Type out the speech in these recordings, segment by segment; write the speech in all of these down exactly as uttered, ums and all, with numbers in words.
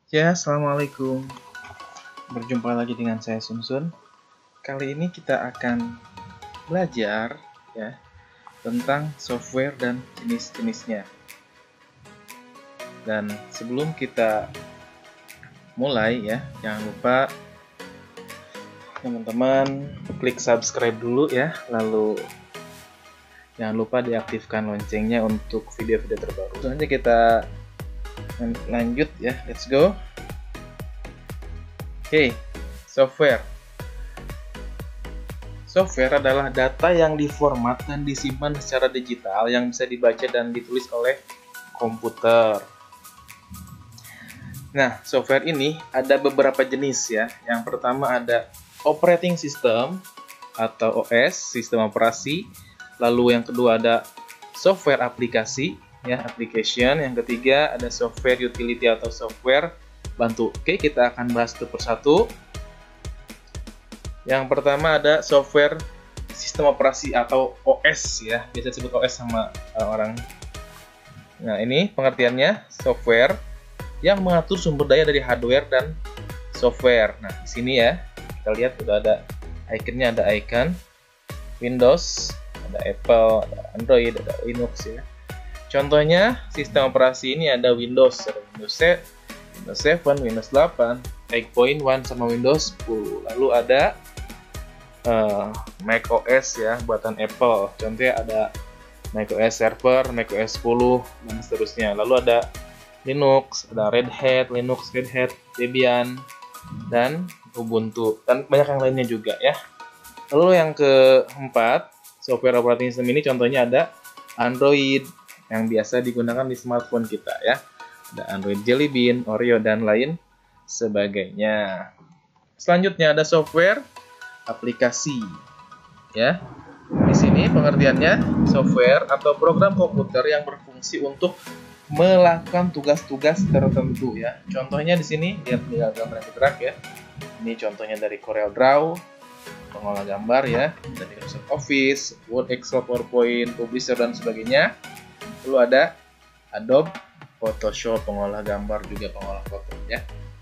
Ya, assalamualaikum. Berjumpa lagi dengan saya Sumsun. Kali ini kita akan belajar ya tentang software dan jenis-jenisnya. Dan sebelum kita mulai ya, jangan lupa teman-teman klik subscribe dulu ya, lalu jangan lupa diaktifkan loncengnya untuk video-video terbaru. Selanjutnya kita lanjut ya, let's go. Oke, okay, software. Software adalah data yang diformat dan disimpan secara digital yang bisa dibaca dan ditulis oleh komputer. Nah, software ini ada beberapa jenis ya. Yang pertama ada operating system atau O S, sistem operasi. Lalu yang kedua ada software aplikasi, ya, application. Yang ketiga ada software utility atau software bantu. Oke, kita akan bahas satu persatu. Yang pertama ada software sistem operasi atau O S ya, biasa disebut O S sama orang-orang. Nah, ini pengertiannya software yang mengatur sumber daya dari hardware dan software. Nah, di sini ya, kita lihat udah ada ikonnya, ada icon Windows, ada Apple, ada Android, ada Linux ya. Contohnya sistem operasi ini ada Windows, ada Windows set, Windows tujuh, Windows delapan, eight point one sama Windows sepuluh. Lalu ada uh, macOS ya, buatan Apple. Contohnya ada macOS Server, macOS sepuluh dan seterusnya. Lalu ada Linux, ada Red Hat, Linux, Red Hat, Debian, dan Ubuntu, dan banyak yang lainnya juga ya. Lalu yang keempat, software operating system ini contohnya ada Android yang biasa digunakan di smartphone kita ya. Ada Android Jelly Bean, Oreo, dan lain sebagainya. Selanjutnya ada software aplikasi ya. Di sini pengertiannya software atau program komputer yang berfungsi untuk melakukan tugas-tugas tertentu ya. Contohnya di sini lihat di gambar yang bergerak ya. Ini contohnya dari CorelDRAW, pengolah gambar ya, dari Microsoft Office, Word, Excel, PowerPoint, Publisher, dan sebagainya. Lalu ada Adobe Photoshop, pengolah gambar, juga pengolah foto ya.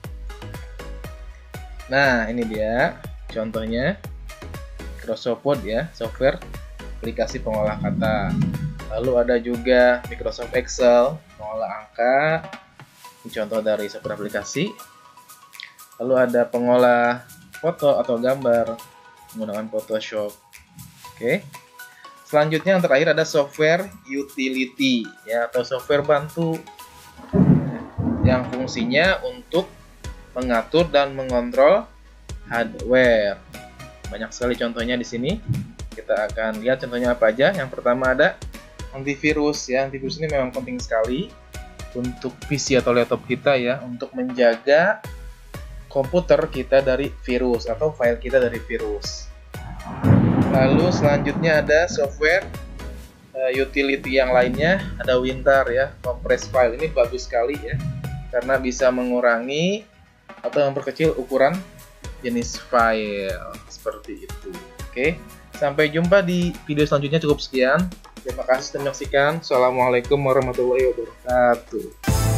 Nah, ini dia contohnya Microsoft Word ya, software aplikasi pengolah kata. Lalu ada juga Microsoft Excel, pengolah angka. Ini contoh dari software aplikasi. Lalu ada pengolah foto atau gambar menggunakan Photoshop. Oke. Selanjutnya yang terakhir ada software utility ya, atau software bantu yang fungsinya untuk mengatur dan mengontrol hardware. Banyak sekali contohnya di sini. Kita akan lihat contohnya apa aja. Yang pertama ada antivirus ya. Antivirus ini memang penting sekali untuk P C atau laptop kita ya, untuk menjaga komputer kita dari virus atau file kita dari virus. Lalu selanjutnya ada software uh, utility yang lainnya, ada WinRAR ya, compress file. Ini bagus sekali ya, karena bisa mengurangi atau memperkecil ukuran jenis file seperti itu. Oke, sampai jumpa di video selanjutnya. Cukup sekian. Terima kasih sudah menyaksikan. Assalamualaikum warahmatullahi wabarakatuh.